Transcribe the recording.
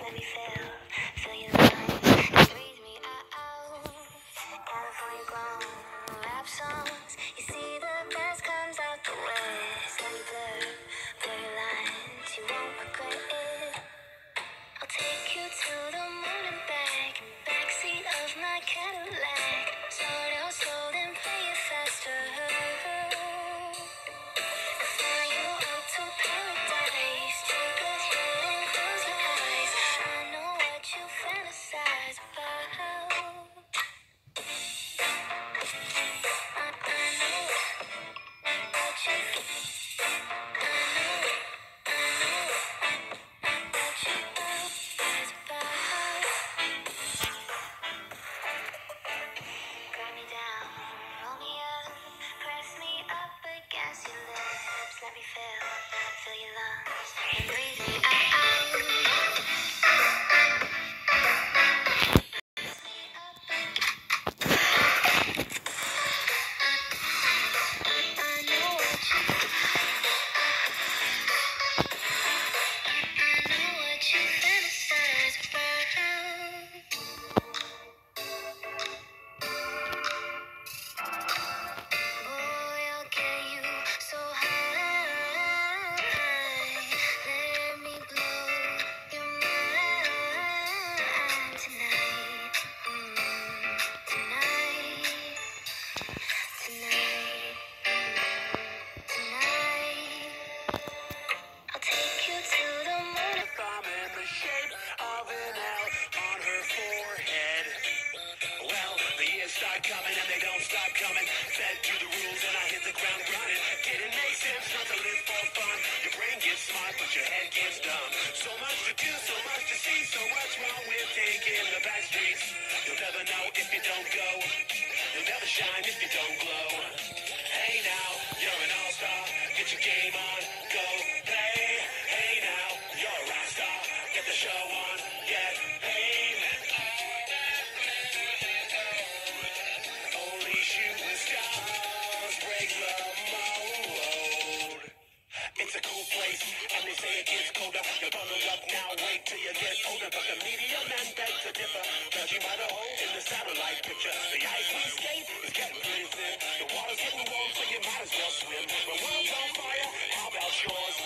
let me feel your lungs, breathe me out. California grown rap songs. You see the best comes out the west. Let me blur your lines. You won't regret it. I'll take you to the moon and back. Backseat of my Cadillac. Start out slow, then play it faster. Fly you up to paradise. Take a hit and close your eyes. I know what you fantasize about. Grab me down, roll me up, press me up against your lips. Let me feel your lungs, and breathe me out. I know what you fantasize about. Boy, I'll get you so high. Let me blow your mind tonight. Tonight. I'll take you to the moon. Thumb in the shape of an L on her forehead. Well, the years start coming and they don't stop coming. Fed to the rules and I hit the ground running. Didn't make sense not to live for fun. Your brain gets smart but your head gets dumb. So much to do, so much to see. So what's wrong with taking the back streets? You'll never know if you don't go. You'll never shine if you don't glow. Hey now, you're an all-star. Get your game on, go play. Hey now, you're a rock star. Get the show on, get paid. Only shooting stars break the mold. It's a cool place, and they say it gets colder. You're bundled up now, wait till you get older. But the media men beg to differ, judging by the hole in the satellite picture. The ice we skate is getting pretty thin. The water's getting warm, so you might as well swim. The world's on fire, how about yours?